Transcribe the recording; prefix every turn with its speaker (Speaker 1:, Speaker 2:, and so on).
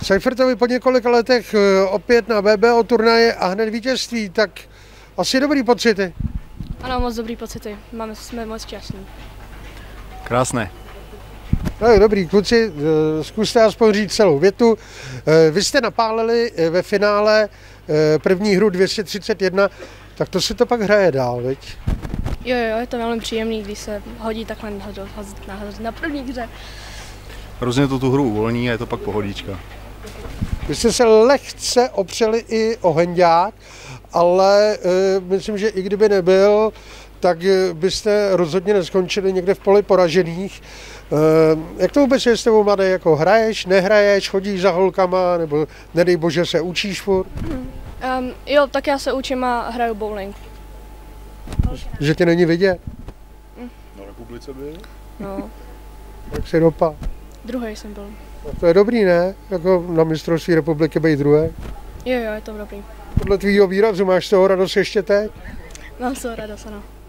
Speaker 1: Seifertovi po několika letech opět na BBO turnaje a hned vítězství, tak asi dobrý pocity.
Speaker 2: Ano, moc dobrý pocity, jsme moc šťastní.
Speaker 3: Krásné.
Speaker 1: No, dobrý, kluci, zkuste aspoň říct celou větu. Vy jste napálili ve finále první hru 231, tak to se to pak hraje dál, viď?
Speaker 2: Jo, je to velmi příjemný, když se hodí takhle na první hře.
Speaker 3: Hrozně to tu hru uvolní a je to pak pohodička.
Speaker 1: Vy jste se lehce opřeli i o hendák, ale myslím, že i kdyby nebyl, tak byste rozhodně neskončili někde v poli poražených. Jak to vůbec je s tebou, mladý, jako hraješ, nehraješ, chodíš za holkama, nebo nedej bože se učíš furt?
Speaker 2: Jo, tak já se učím a hraju bowling.
Speaker 1: Že tě není vidět?
Speaker 3: Na republice byl?
Speaker 2: No.
Speaker 1: Jak jsi dopadl?
Speaker 2: Druhý jsem byl.
Speaker 1: No to je dobrý, ne? Jako na mistrovství republiky být druhý.
Speaker 2: Jo, je to dobrý.
Speaker 1: Podle tvýho výrazu máš z toho radost ještě teď?
Speaker 2: Mám z toho radost, ano.